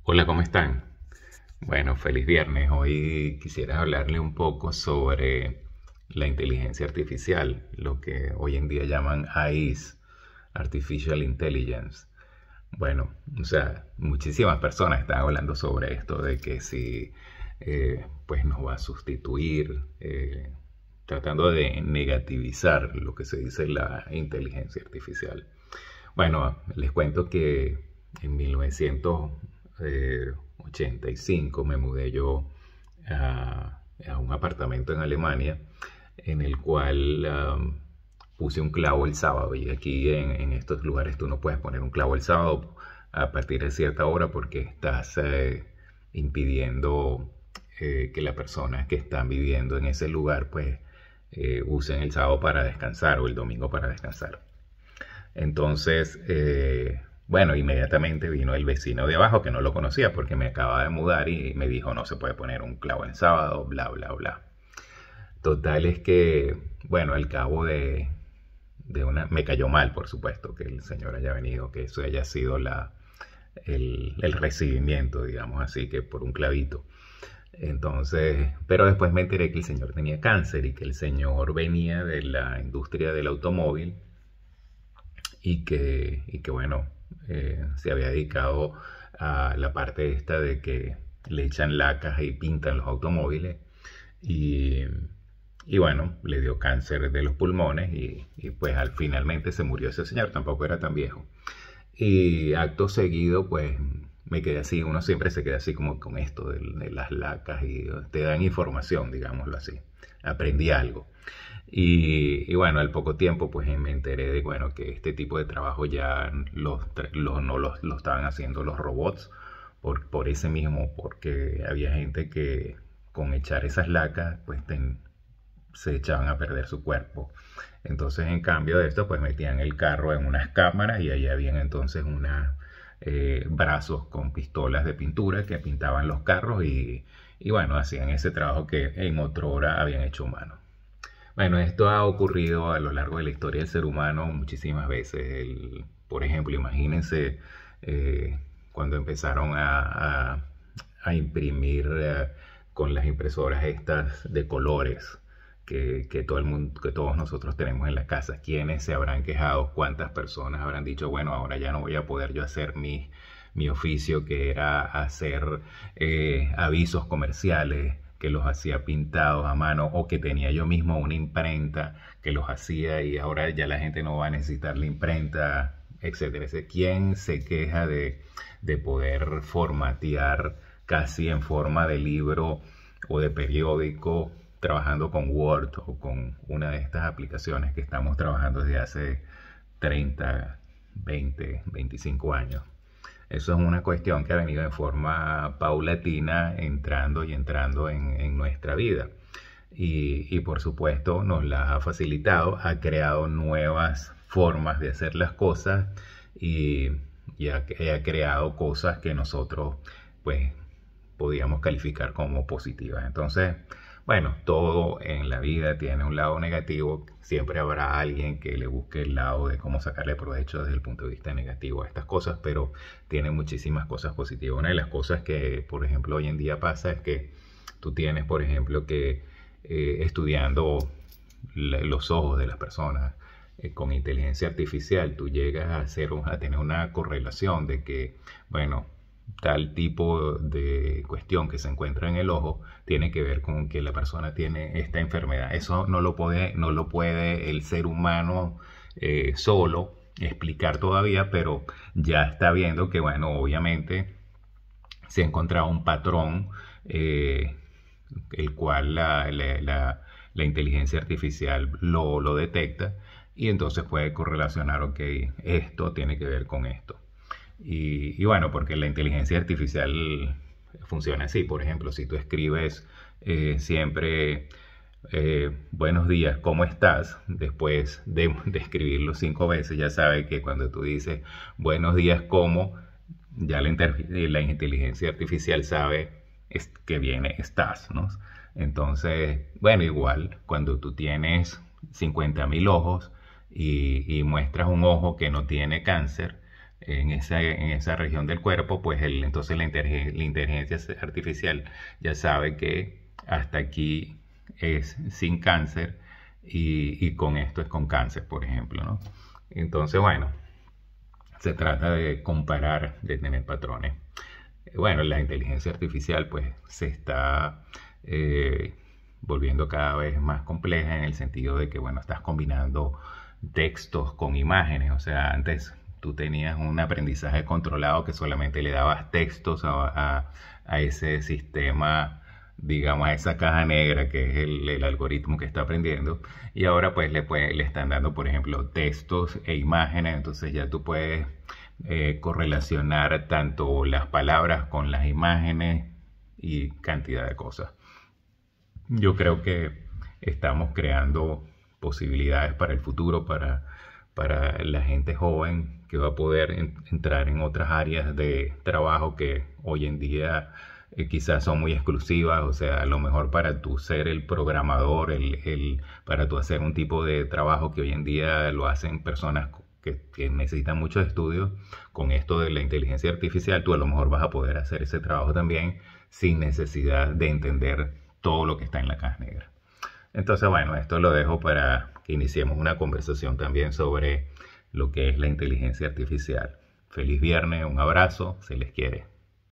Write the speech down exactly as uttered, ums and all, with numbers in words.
Hola, ¿cómo están? Bueno, feliz viernes. Hoy quisiera hablarle un poco sobre la inteligencia artificial, lo que hoy en día llaman A Is, Artificial Intelligence. Bueno, o sea, muchísimas personas están hablando sobre esto, de que si eh, pues nos va a sustituir, eh, tratando de negativizar lo que se dice la inteligencia artificial. Bueno, les cuento que en mil novecientos ochenta y cinco me mudé yo a, a un apartamento en Alemania en el cual um, puse un clavo el sábado. Y aquí en, en estos lugares tú no puedes poner un clavo el sábado a partir de cierta hora porque estás eh, impidiendo eh, que las personas que están viviendo en ese lugar pues eh, usen el sábado para descansar o el domingo para descansar. Entonces, eh, bueno, inmediatamente vino el vecino de abajo que no lo conocía porque me acaba de mudar y me dijo no se puede poner un clavo en sábado, bla, bla, bla. Total es que, bueno, al cabo de, de una... Me cayó mal, por supuesto, que el señor haya venido, que eso haya sido la, el, el recibimiento, digamos así, que por un clavito. Entonces, pero después me enteré que el señor tenía cáncer y que el señor venía de la industria del automóvil y que, y que bueno, eh, se había dedicado a la parte esta de que le echan lacas y pintan los automóviles y, y bueno, le dio cáncer de los pulmones y, y pues al finalmente se murió ese señor, tampoco era tan viejo. Y acto seguido pues me quedé así, uno siempre se queda así como con esto de, de las lacas y te dan información, digámoslo así. Aprendí algo. Y, y bueno, al poco tiempo pues me enteré de bueno, que este tipo de trabajo ya los, los, no los, lo estaban haciendo los robots por, por ese mismo, porque había gente que con echar esas lacas pues ten, se echaban a perder su cuerpo. Entonces en cambio de esto pues metían el carro en unas cámaras y ahí habían entonces unos eh, brazos con pistolas de pintura que pintaban los carros y, y bueno, hacían ese trabajo que en otra hora habían hecho humanos. Bueno, esto ha ocurrido a lo largo de la historia del ser humano muchísimas veces. El, por ejemplo, imagínense eh, cuando empezaron a, a, a imprimir eh, con las impresoras estas de colores que, que, todo el mundo, que todos nosotros tenemos en la casa. ¿Quiénes se habrán quejado? ¿Cuántas personas habrán dicho, bueno, ahora ya no voy a poder yo hacer mi, mi oficio, que era hacer eh, avisos comerciales, que los hacía pintados a mano, o que tenía yo mismo una imprenta que los hacía y ahora ya la gente no va a necesitar la imprenta, etcétera? ¿Quién se queja de, de poder formatear casi en forma de libro o de periódico trabajando con Word o con una de estas aplicaciones que estamos trabajando desde hace treinta, veinte, veinticinco años? Eso es una cuestión que ha venido en forma paulatina entrando y entrando en, en nuestra vida. Y, y por supuesto nos la ha facilitado, ha creado nuevas formas de hacer las cosas y, y ha, ha creado cosas que nosotros pues podíamos calificar como positivas. Entonces, bueno, todo en la vida tiene un lado negativo. Siempre habrá alguien que le busque el lado de cómo sacarle provecho desde el punto de vista negativo a estas cosas, pero tiene muchísimas cosas positivas. Una de las cosas que, por ejemplo, hoy en día pasa es que tú tienes, por ejemplo, que eh, estudiando los ojos de las personas eh, con inteligencia artificial, tú llegas a, hacer, a tener una correlación de que, bueno, tal tipo de cuestión que se encuentra en el ojo tiene que ver con que la persona tiene esta enfermedad. Eso no lo puede, no lo puede el ser humano eh, solo explicar todavía, pero ya está viendo que, bueno, obviamente se ha encontrado un patrón eh, el cual la, la, la, la inteligencia artificial lo, lo detecta y entonces puede correlacionar, ok, esto tiene que ver con esto. Y, y bueno, porque la inteligencia artificial funciona así. Por ejemplo, si tú escribes eh, siempre eh, buenos días, ¿cómo estás? Después de, de escribirlo cinco veces, ya sabe que cuando tú dices buenos días, ¿cómo? Ya la, la inteligencia artificial sabe es, que viene estás, ¿no? Entonces, bueno, igual, cuando tú tienes cincuenta mil ojos y, y muestras un ojo que no tiene cáncer, en esa, en esa región del cuerpo, pues el, entonces la, interge- la inteligencia artificial ya sabe que hasta aquí es sin cáncer y, y con esto es con cáncer, por ejemplo, ¿no? Entonces, bueno, se trata de comparar, de tener patrones. Bueno, la inteligencia artificial pues se está eh, volviendo cada vez más compleja en el sentido de que, bueno, estás combinando textos con imágenes. O sea, antes tú tenías un aprendizaje controlado que solamente le dabas textos a, a, a ese sistema, digamos, a esa caja negra que es el, el algoritmo que está aprendiendo, y ahora pues le, puede, le están dando, por ejemplo, textos e imágenes. Entonces ya tú puedes eh, correlacionar tanto las palabras con las imágenes y cantidad de cosas. Yo creo que estamos creando posibilidades para el futuro, para, para la gente joven que va a poder en, entrar en otras áreas de trabajo que hoy en día eh, quizás son muy exclusivas. O sea, a lo mejor para tú ser el programador, el, el, para tú hacer un tipo de trabajo que hoy en día lo hacen personas que, que necesitan muchos estudios, con esto de la inteligencia artificial tú a lo mejor vas a poder hacer ese trabajo también sin necesidad de entender todo lo que está en la caja negra. Entonces, bueno, esto lo dejo para que iniciemos una conversación también sobre lo que es la inteligencia artificial. Feliz viernes, un abrazo, se les quiere.